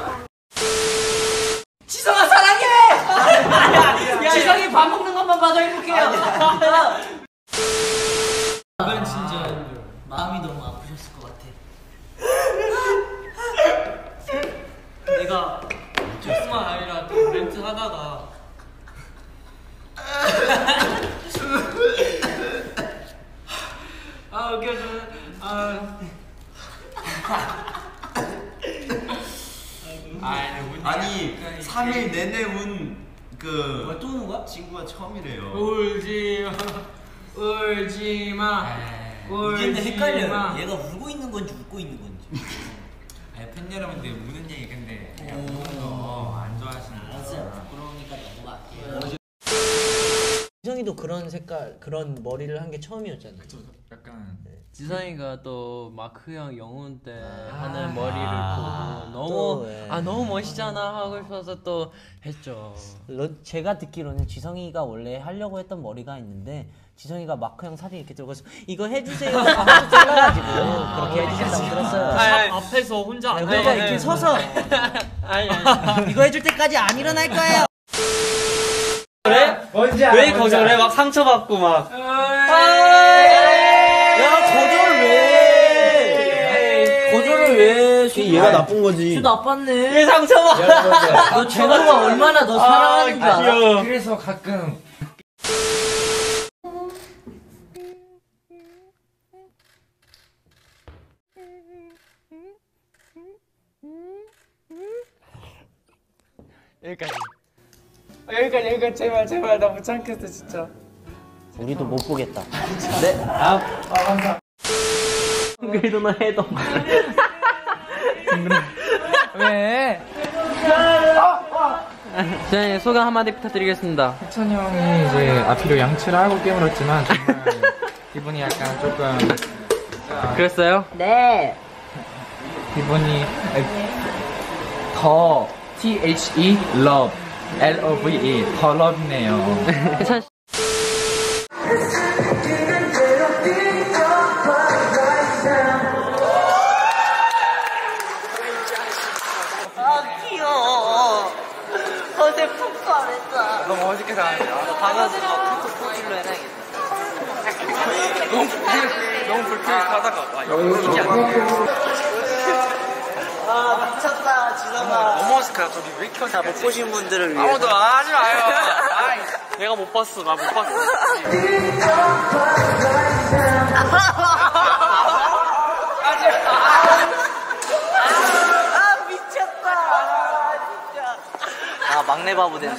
지성아 사랑해! 지성이 밥 먹는 것만 봐도 행복해요. 이건 진짜 마음이 너무 아프셨을 것 같아. 내가 정말 아니라 또 멘트 하다가 웃겨줘. 아니 3일 내내 또 우는 거야? 친구가 처음이래요. 울지마. 이게 헷갈려요. 얘가 울고 있는 건지 웃고 있는 건지. 아니 팬 여러분들 우는 얘기 근데 우는 거 안 좋아하시는 거 그러니까 넘어갈게요. 지성이도 그런 색깔, 그런 머리를 한 게 처음이었잖아요. 그쵸, 약간 지성이가 또 마크 형 영혼 때 하는 머리를 보고 너무 멋있잖아 하고 싶어서 또 했죠. 제가 듣기로는 지성이가 원래 하려고 했던 머리가 있는데 지성이가 마크 형 사진 이렇게 들고서 이거 해주세요 하고 잘라가지고 그렇게 해주신다고 들었어요. 샵 앞에서 혼자 이렇게 서서 이거 해줄 때까지 안 일어날 거예요. 그래? 왜 거절해? 막 상처받고 막. 거절을 왜? 얘가 나쁜 거지. 나빴네. 왜 상처받아? 너 제노가 얼마나 너 사랑하는 줄 알아? 그래서 가끔 여기까지 제발 나 못 참겠어 진짜. 우리도 못 보겠다. 네. 감사. 그래도 해도. 왜? 네, 소감 한마디 부탁드리겠습니다. 혜천이 형이 이제 앞뒤로 양치를 하고 깨물었지만 정말 기분이 약간 조금 그랬어요? 네. 기분이 더 THE love LOVE 더 love네요. 혜천 씨. 귀여워. 어제 푹 잘했어. 너무 어색해 나왔냐? 방에서 막 푹 포즈로 해놔야겠다. 너무 불쾌하다가 이게 미쳤다, 지성아. 너무 어색하다. 저기 왜 이렇게 어색해? 못 보신 분들을 위해. 아무도 하지 마요. 내가 못 봤어. 나 못 봤어. 막내 바보 됐네.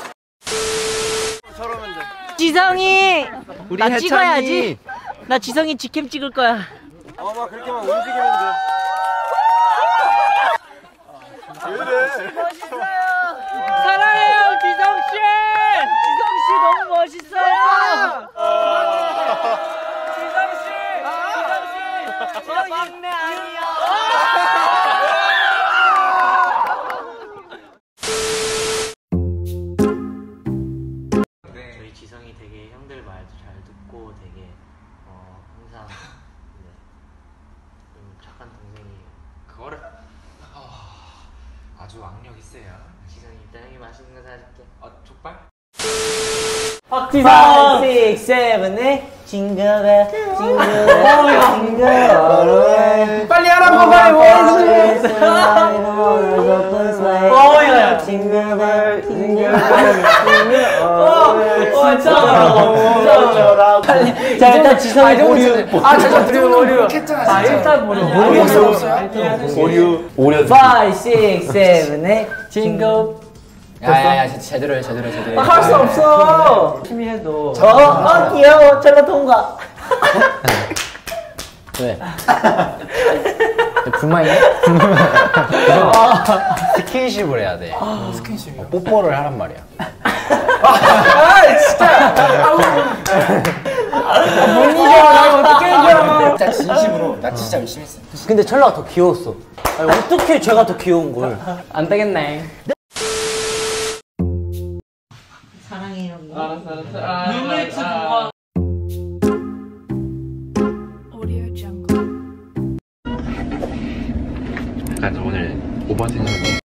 지성이! 나 찍어야지. 나 지성이 직캠 찍을 거야. 막 그렇게만 움직이면 돼. 왜 이래? 멋있어요. 사랑해요, 지성씨. 지성씨 너무 멋있어요. 지성씨. 저 막내 아니야. 저희 지성이 되게 형들 말도 잘 듣고 되게 항상 좀 착한 동생이에요. 그거를 아주 악력 있어요. 지성이 일단 형이 맛있는 거 사줄게. 족발? 지성! 6, 7, 8 징그레 징그레 빨리 하라고 빨리 뭐 징그레 징그레 자 일단 지성이 보류 잠깐 드리고 오류. 일단 오류. 5, 6, 7, 8 징글 야야야 제대로 해. 할 수 없어. 열심히 해도. 귀여워. 철로 통과. 왜? 불만이야? 스킨십을 해야 돼. 스킨십이요? 뽀뽀를 하란 말이야. 못 이겨. 나 어떻게 이겨? 진짜 진심으로 나 진짜 열심히 했어. 근데 철로가 더 귀여웠어. 아니, 어떻게 제가 더 귀여운 걸? 안 되겠네. 사랑해요. 알았어. 룰레트 좋아. 약간 오늘 오버텐션